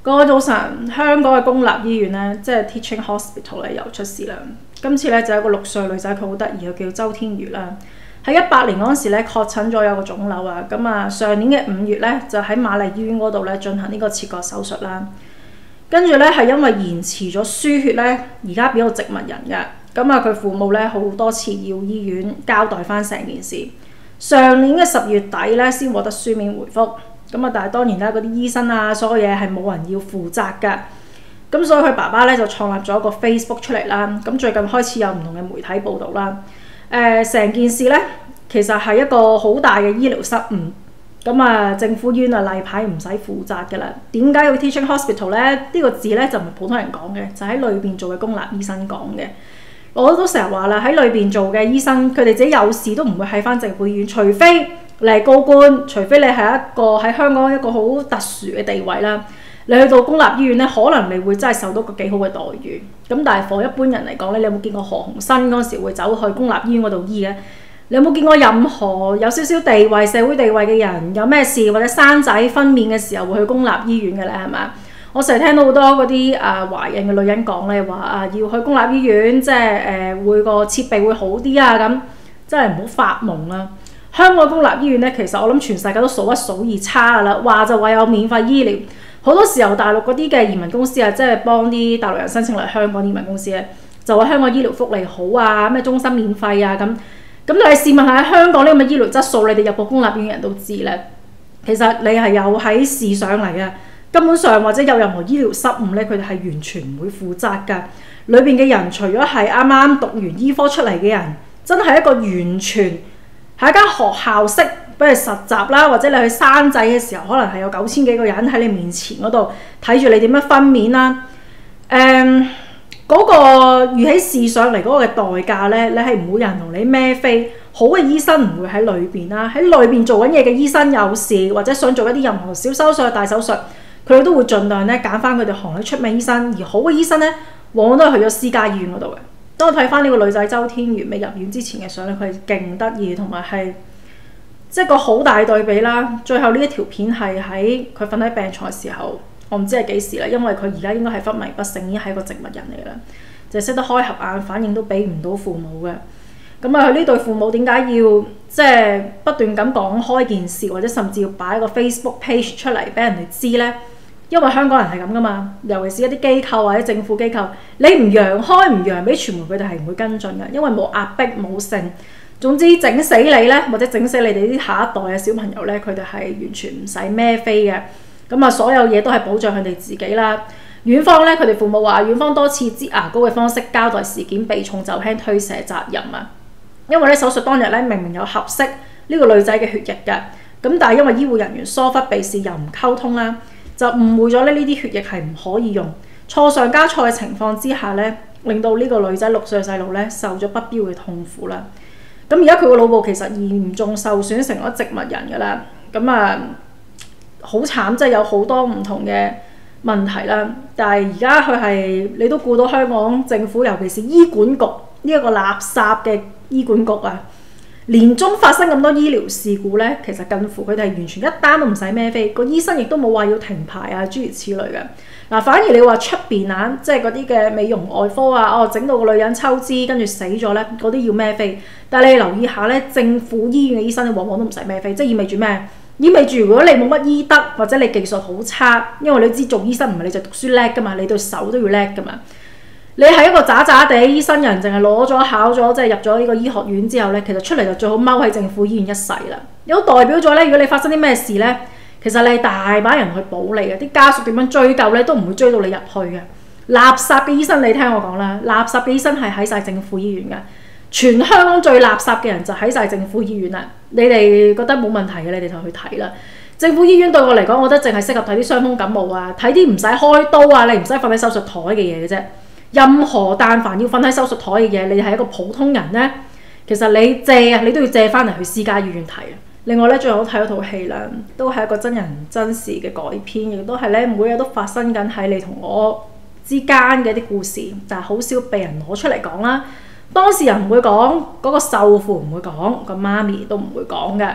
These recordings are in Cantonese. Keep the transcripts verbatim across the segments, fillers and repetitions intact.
各位早晨，香港嘅公立醫院咧，即係 Teaching Hospital 咧，又出事啦。今次咧就有一個六歲女仔，佢好得意，佢叫周天瑜啦。喺一八年嗰陣時咧，確診咗有個腫瘤啊。咁啊，上年嘅五月咧，就喺瑪麗醫院嗰度咧進行呢個切割手術啦。跟住咧係因為延遲咗輸血咧，而家變到植物人嘅。咁啊，佢父母咧好多次要醫院交代翻成件事。上年嘅十月底咧，先獲得書面回覆。咁啊，但係當然啦，嗰啲醫生啊，所有嘢係冇人要負責㗎。咁所以佢爸爸咧就創立咗一個 Facebook 出嚟啦。咁最近開始有唔同嘅媒體報導啦。誒、呃，成件事咧其實係一個好大嘅醫療失誤。咁啊，政府醫院啊例牌唔使負責㗎啦。點解要 Teaching Hospital 咧？呢、呢個字咧就唔係普通人講嘅，就喺裏邊做嘅公立醫生講嘅。我都成日話啦，喺裏邊做嘅醫生，佢哋自己有事都唔會喺翻政府醫院，除非你係高官，除非你係一個喺香港一個好特殊嘅地位啦。你去到公立醫院咧，可能你會真係受到個幾好嘅待遇。咁但係 for 一般人嚟講咧，你有冇見過何鴻燊嗰陣時會走去公立醫院嗰度醫嘅？你有冇見過任何有少少地位、社會地位嘅人有咩事或者生仔分娩嘅時候會去公立醫院嘅咧？係咪？我成日聽到好多嗰啲誒懷孕嘅女人講咧，話啊要去公立醫院，即係誒、呃、會個設備會好啲啊咁，真係唔好發夢啦！香港公立醫院咧，其實我諗全世界都數一數二差噶啦，話就話有免費醫療，好多時候大陸嗰啲嘅移民公司啊，即係幫啲大陸人申請嚟香港移民公司咧，就話香港醫療福利好啊，咩終身免費啊咁。咁你試問下香港呢咁嘅醫療質素，你哋入過公立醫院人都知咧，其實你係有喺試上嚟嘅。根本上或者有任何醫療失誤咧，佢哋係完全唔會負責㗎。裏邊嘅人除咗係啱啱讀完醫科出嚟嘅人，真係一個完全喺間學校式，比如實習啦，或者你去生仔嘅時候，可能係有九千幾個人喺你面前嗰度睇住你點樣分娩啦。誒、嗯，嗰、那個預起試上嚟嗰個嘅代價咧，你係唔會有人同你孭飛。好嘅醫生唔會喺裏邊啦，喺裏邊做緊嘢嘅醫生有事或者想做一啲任何小手術、大手術。佢哋都會盡量咧揀翻佢哋行內出名醫生，而好嘅醫生咧，往往都係去咗私家醫院嗰度嘅。當我睇翻呢個女仔周天瑜未入院之前嘅相咧，佢係勁得意，同埋係即係個好大對比啦。最後呢一條片係喺佢瞓喺病床嘅時候，我唔知係幾時啦，因為佢而家應該係昏迷不醒，已經係一個植物人嚟啦，就係識得開合眼，反應都俾唔到父母嘅。咁啊，佢呢對父母點解要即係不斷咁講開件事，或者甚至要擺一個 Facebook page 出嚟俾人哋知咧？因為香港人係咁噶嘛，尤其是一啲機構或者政府機構，你唔揚開唔揚俾傳媒，佢哋係唔會跟進嘅，因為冇壓迫冇性。總之整死你咧，或者整死你哋啲下一代嘅小朋友咧，佢哋係完全唔使孭飛嘅。咁啊，所有嘢都係保障佢哋自己啦。院方咧，佢哋父母話，院方多次以擠牙膏嘅方式交代事件，避重就輕，推卸責任啊。因為咧手術當日咧，明明有合適呢個女仔嘅血液嘅，咁但係因為醫護人員疏忽避視又唔溝通啦。就誤會咗咧，呢啲血液係唔可以用，錯上加錯嘅情況之下咧，令到呢個女仔六歲細路咧受咗不必要嘅痛苦啦。咁而家佢個腦部其實嚴重受損，成咗植物人㗎啦。咁啊，好慘，即係有好多唔同嘅問題啦。但係而家佢係你都顧到香港政府，尤其是醫管局呢一個垃圾嘅醫管局啊。年中發生咁多醫療事故咧，其實近乎佢哋係完全一單都唔使孭飛，個醫生亦都冇話要停牌啊，諸如此類嘅。嗱，反而你話出邊啊，即係嗰啲嘅美容外科啊，哦，整到個女人抽脂跟住死咗咧，嗰啲要孭飛。但係你留意下咧，政府醫院嘅醫生往往都唔使孭飛，即係意味住咩？意味住如果你冇乜醫德或者你技術好差，因為你知做醫生唔係你就讀書叻噶嘛，你對手都要叻噶嘛。你係一個渣渣地醫生人，淨係攞咗考咗，即係入咗呢個醫學院之後咧，其實出嚟就最好踎喺政府醫院一世啦。有代表咗咧，如果你發生啲咩事咧，其實你係大把人去保你嘅，啲家屬點樣追究咧，都唔會追到你入去嘅。垃圾嘅醫生，你聽我講啦，垃圾嘅醫生係喺晒政府醫院嘅，全香港最垃圾嘅人就喺晒政府醫院啦。你哋覺得冇問題嘅，你哋就去睇啦。政府醫院對我嚟講，我覺得淨係適合睇啲傷風感冒啊，睇啲唔使開刀啊，你唔使瞓喺手術台嘅嘢嘅啫。任何但凡要瞓喺手術台嘅嘢，你係一個普通人咧，其實你借啊，你都要借翻嚟去私家醫院睇啊。另外咧，最好睇嗰套戲啦，都係一個真人真事嘅改編，亦都係咧每日都發生緊喺你同我之間嘅一啲故事，但係好少被人攞出嚟講啦。當事人唔會講，嗰個受父唔會講，個媽咪都唔會講嘅。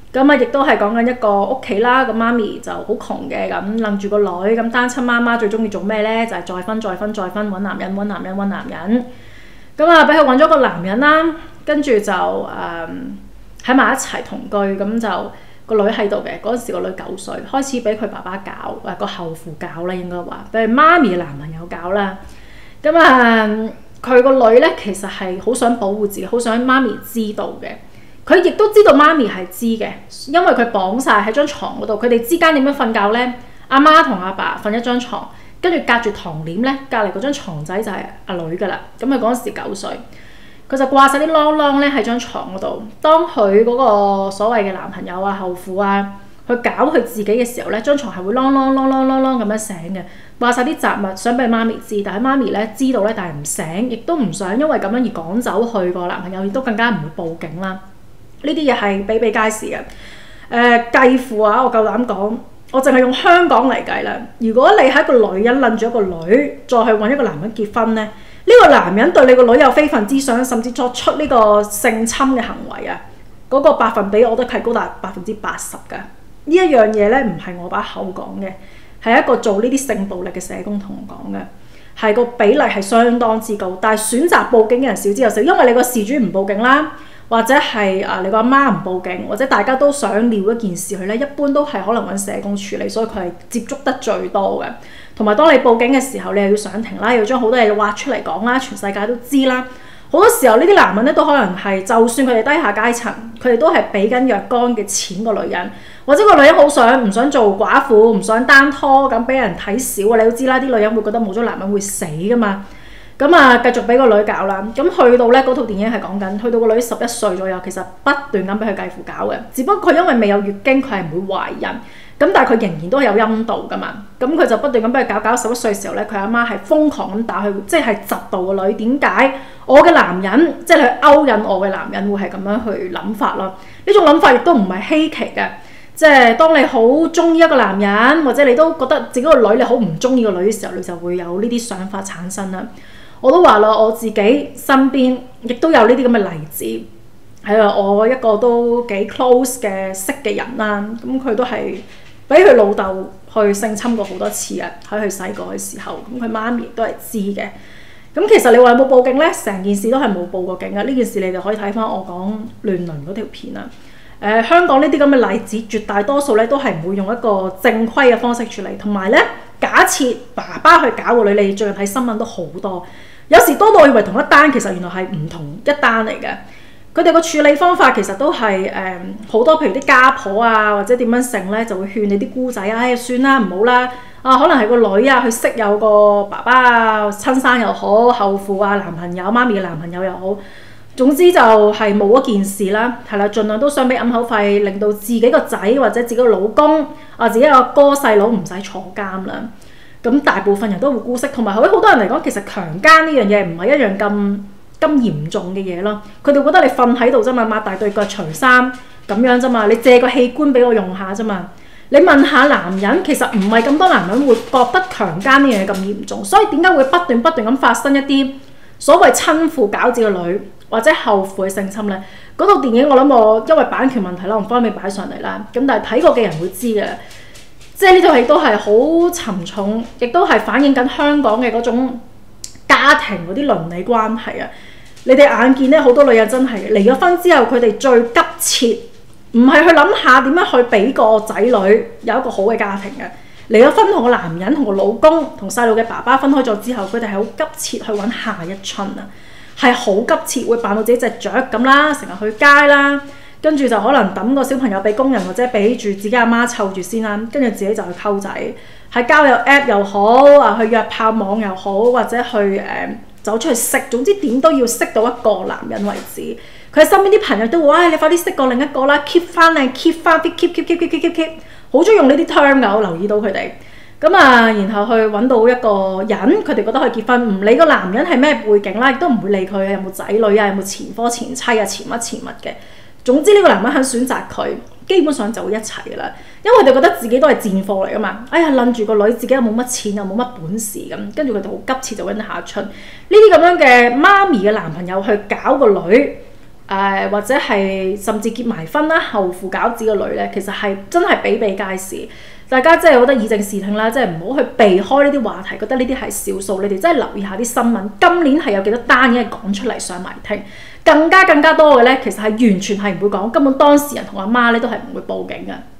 咁啊，亦都係講緊一個屋企啦。咁媽咪就好窮嘅，咁楞住個女，咁單親媽媽最中意做咩咧？就係、是、再婚、再婚、再婚，揾男人、揾男人、揾男人。咁啊，俾佢揾咗個男人啦，跟住就誒喺埋一齊同居，咁就個女喺度嘅。嗰陣時個女九歲，開始俾佢爸爸搞，誒個後父搞啦，應該話俾佢媽咪嘅男朋友搞啦。咁啊，佢個女咧其實係好想保護自己，好想媽咪知道嘅。佢亦都知道媽咪係知嘅，因為佢綁晒喺張床嗰度。佢哋之間點樣瞓覺咧？阿媽同阿爸瞓一張床，跟住隔住床簾咧，隔離嗰張床仔就係阿女噶啦。咁佢嗰陣時九歲，佢就掛晒啲啷啷咧喺張床嗰度。當佢嗰個所謂嘅男朋友啊、後父啊，去搞佢自己嘅時候咧，張床係會啷啷啷啷啷啷咁樣醒嘅，掛晒啲雜物，想俾媽咪知，但係媽咪咧知道咧，但係唔醒，亦都唔想因為咁樣而趕走佢個男朋友，亦都更加唔會報警啦。呢啲嘢係比比皆是嘅。誒、呃、繼父啊，我夠膽講，我淨係用香港嚟計啦。如果你係一個女人，撚住一個女，再去揾一個男人結婚咧，呢、這個男人對你個女有非分之想，甚至作出呢個性侵嘅行為啊，嗰、那個百分比我覺得係高達百分之八十㗎。呢一樣嘢咧，唔係我把口講嘅，係一個做呢啲性暴力嘅社工同我講嘅，係個比例係相當之高。但係選擇報警嘅人少之又少，因為你個事主唔報警啦。或者係啊，你個阿媽唔報警，或者大家都想撩一件事去咧，一般都係可能揾社工處理，所以佢係接觸得最多嘅。同埋當你報警嘅時候，你又要上庭啦，要將好多嘢挖出嚟講啦，全世界都知啦。好多時候呢啲男人咧都可能係，就算佢哋低下階層，佢哋都係俾緊若干嘅錢個女人，或者個女人好想唔想做寡婦，唔想單拖咁俾人睇少啊！你都知啦，啲女人會覺得冇咗男人會死噶嘛。咁啊，繼續俾個女搞啦。咁去到咧，嗰套電影係講緊，去到個女十一歲左右，其實不斷咁俾佢繼父搞嘅。只不過佢因為未有月經，佢係唔會懷孕。咁但係佢仍然都係有陰道噶嘛。咁佢就不斷咁俾佢搞，搞十一歲嘅時候咧，佢阿媽係瘋狂咁打佢，即係窒到個女。點解我嘅男人，即係去勾引我嘅男人，會係咁樣去諗法咯？呢種諗法亦都唔係稀奇嘅。即係當你好中意一個男人，或者你都覺得自己個女你好唔中意個女嘅時候，你就會有呢啲想法產生啦。我都話啦，我自己身邊亦都有呢啲咁嘅例子，係啊，我一個都幾 close 嘅識嘅人啦，咁佢都係俾佢老豆去性侵過好多次啊，喺佢細個嘅時候，咁佢媽咪都係知嘅。咁其實你話有冇報警咧？成件事都係冇報過警嘅。呢件事你就可以睇翻我講亂倫嗰條片啦。誒、呃，香港呢啲咁嘅例子，絕大多數咧都係唔會用一個正規嘅方式處理，同埋咧，假設爸爸去搞個女，你最近睇新聞都好多。有時多到我以為同一單，其實原來係唔同一單嚟嘅。佢哋個處理方法其實都係誒好多，譬如啲家婆啊，或者點樣成咧，就會勸你啲姑仔，唉、哎，算啦，唔好啦。啊，可能係個女啊，佢識有個爸爸啊，親生又好，後父啊，男朋友、媽咪嘅男朋友又好，總之就係冇一件事啦，係啦，盡量都想俾揞口費，令到自己個仔或者自己個老公啊，自己個哥細佬唔使坐監啦。咁大部分人都會姑息，同埋對好多人嚟講，其實強姦呢樣嘢唔係一樣咁咁嚴重嘅嘢咯。佢哋覺得你瞓喺度啫嘛，擘大對腳除衫咁樣啫嘛，你借個器官俾我用下啫嘛。你問下男人，其實唔係咁多男人會覺得強姦呢樣嘢咁嚴重，所以點解會不斷不斷咁發生一啲所謂親父搞自己個女或者後父嘅性侵呢？嗰套電影我諗我因為版權問題啦，我唔方便擺上嚟啦。咁但係睇過嘅人會知嘅。即係呢套戲都係好沉重，亦都係反映緊香港嘅嗰種家庭嗰啲倫理關係啊！你哋眼見咧，好多女人真係離咗婚之後，佢哋最急切唔係去諗下點樣去俾個仔女有一個好嘅家庭嘅。離咗婚同個男人同個老公同細路嘅爸爸分開咗之後，佢哋係好急切去揾下一春啊！係好急切會扮到自己隻雀咁啦，成日去街啦。跟住就可能抌個小朋友俾工人或者俾住自己阿媽湊住先啦，跟住自己就去溝仔，喺交友 app 又好啊，去約炮網又好，或者去誒、呃、走出去識，總之點都要識到一個男人為止。佢身邊啲朋友都會，唉，你快啲識過另一個啦 ，keep 翻靚 keep 翻 keep keep keep keep keep keep keep，好中意用呢啲 term 㗎，我留意到佢哋。咁啊，然後去揾到一個人，佢哋覺得可以結婚，唔理個男人係咩背景啦，亦都唔會理佢有冇仔女啊，有冇前科前妻啊，前乜前乜嘅。總之呢個男人肯選擇佢，基本上就會一齊㗎啦。因為佢哋覺得自己都係賤貨嚟㗎嘛。哎呀，撚住個女，自己又冇乜錢，又冇乜本事咁，跟住佢哋好急切就揾下春。呢啲咁樣嘅媽咪嘅男朋友去搞個女， 呃、或者係甚至結埋婚啦、後父餃子嘅女咧，其實係真係比比皆是。大家真係覺得以正視聽啦，即係唔好去避開呢啲話題，覺得呢啲係少數。你哋真係留意下啲新聞，今年係有幾多單嘢講出嚟上埋庭，更加更加多嘅咧，其實係完全係唔會講，根本當事人同阿媽咧都係唔會報警嘅。